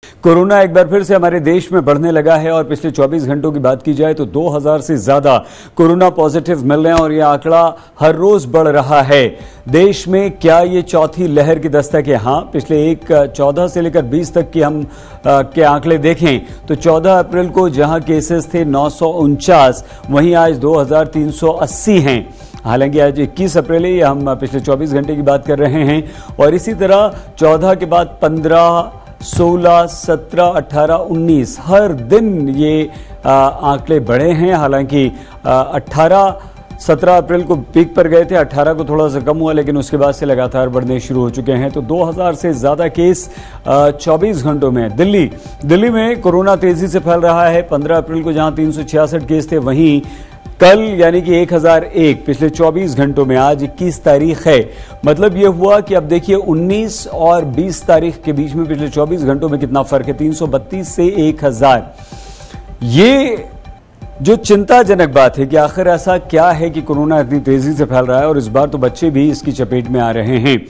Corona एक बार फिर से हमारे देश में बढ़ने लगा है और पिछले 24 घंटों की बात की जाए तो 2000 से ज्यादा कोरोना पॉजिटिव मिल रहे हैं और यह आंकड़ा हर रोज बढ़ रहा है। देश में क्या ये चौथी लहर की दस्तक है? हाँ, पिछले 14 से लेकर 20 तक की हम के आंकड़े देखें तो 14 अप्रैल को जहां केसेस थे 949, वहीं आज 2380 हैं। हालांकि आज 21 अप्रैल है, हम पिछले 24 घंटे की बात कर रहे हैं और इसी तरह 14 के बाद 15, 16, 17, 18, 19 हर दिन ये आंकड़े बढ़े हैं। हालांकि 17 अप्रैल को पीक पर गए थे, 18 को थोड़ा सा कम हुआ, लेकिन उसके बाद से लगातार बढ़ने शुरू हो चुके हैं। तो 2000 से ज्यादा केस 24 घंटों में। दिल्ली में कोरोना तेजी से फैल रहा है। 15 अप्रैल को जहां 366 केस थे, वहीं कल यानी कि 1001 पिछले 24 घंटों में। आज 21 तारीख है, मतलब यह हुआ कि अब देखिए 19 और 20 तारीख के बीच में पिछले 24 घंटों में कितना फर्क है, 332 से 1000। ये जो चिंताजनक बात है कि आखिर ऐसा क्या है कि कोरोना इतनी तेजी से फैल रहा है और इस बार तो बच्चे भी इसकी चपेट में आ रहे हैं।